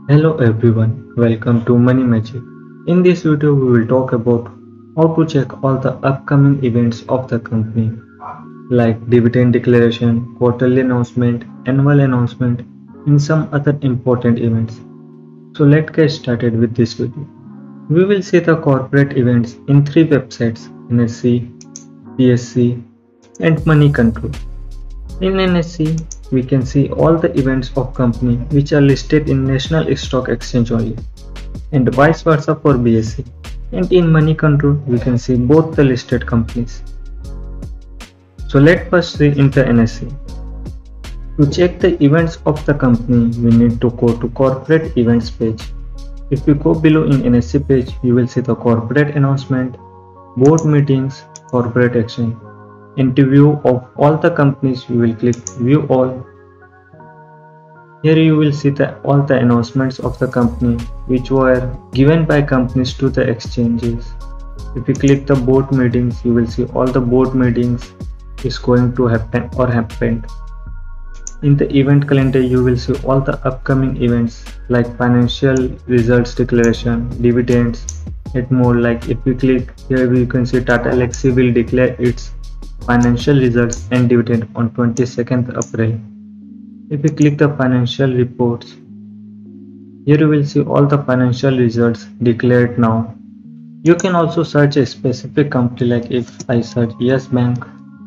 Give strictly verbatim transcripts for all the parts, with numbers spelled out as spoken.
Hello everyone, welcome to Money Magic. In this video, we will talk about how to check all the upcoming events of the company, like dividend declaration, quarterly announcement, annual announcement, and some other important events. So let's get started with this video. We will see the corporate events in three websites: N S E, P S C, and Money Control. In N S E, we can see all the events of company which are listed in National Stock Exchange only, and vice versa for B S E. And in Money Control, we can see both the listed companies. So let's first see into N S E. To check the events of the company, we need to go to Corporate Events page. If you go below in N S E page, you will see the corporate announcement, board meetings, corporate action. In view of all the companies, you will click View All. Here you will see the, all the announcements of the company which were given by companies to the exchanges. If you click the board meetings, you will see all the board meetings is going to happen or happened. In the event calendar, you will see all the upcoming events like financial results declaration, dividends, and more. Like if you click here, you can see Tata Elxsi will declare its financial results and dividend on twenty-second April. If you click the financial reports, here you will see all the financial results declared now. You can also search a specific company, like if I search Yes Bank,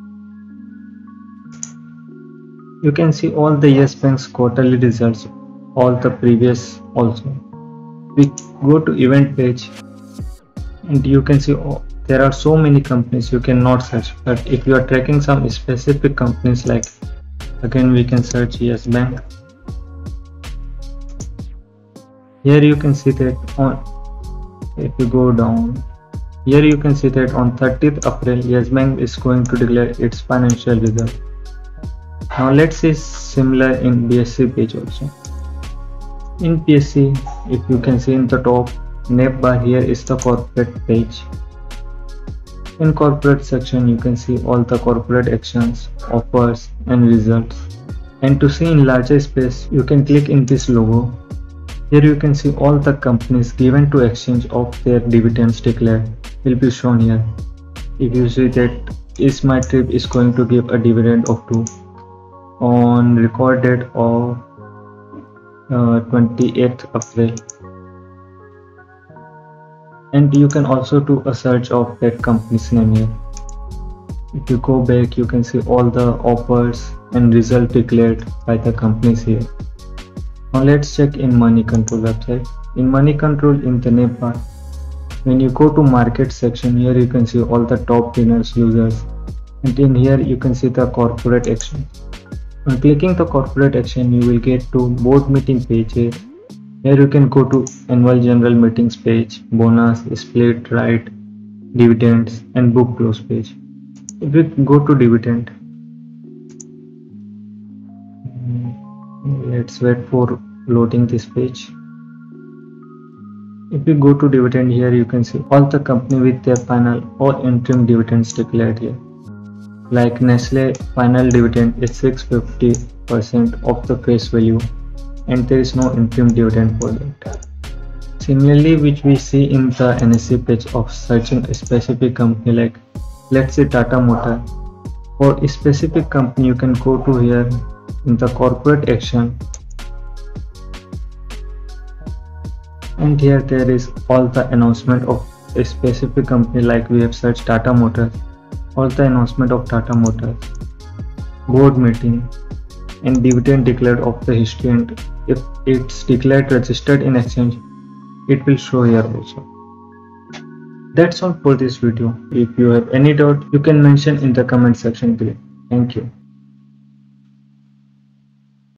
you can see all the Yes Bank's quarterly results, all the previous also. We go to event page and you can see all, there are so many companies you cannot search, but if you are tracking some specific companies, like again we can search Yes Bank. Here you can see that on, if you go down, here you can see that on thirtieth April Yes Bank is going to declare its financial result. Now let's see similar in B S E page also. In P S C, if you can see in the top nav bar, here is the corporate page. In corporate section, you can see all the corporate actions, offers and results. And to see in larger space, you can click in this logo. Here you can see all the companies given to exchange of their dividends declared will be shown here. If you see that Ismatrip is going to give a dividend of two on record date of uh, twenty-eighth April. And you can also do a search of that company's name here. If you go back, you can see all the offers and results declared by the companies here. Now let's check in Money Control website. In Money Control, in the name bar, when you go to market section, here you can see all the top winners, losers, and in here you can see the corporate action. On clicking the corporate action, you will get to board meeting page here. Here you can go to annual general meetings page, bonus, split, right, dividends and book close page. If we go to dividend, let's wait for loading this page. If you go to dividend, here you can see all the company with their final or interim dividends declared here. Like Nestle final dividend is six hundred fifty percent of the face value, and there is no interim dividend for that. Similarly, which we see in the N S E page of searching a specific company, like let's say Tata Motor. For a specific company, you can go to here in the corporate action, and here there is all the announcement of a specific company, like we have searched Tata Motors, all the announcement of Tata Motors, board meeting and dividend declared of the history, and if it's declared registered in exchange, it will show here also. That's all for this video. If you have any doubt, you can mention in the comment section below. Thank you.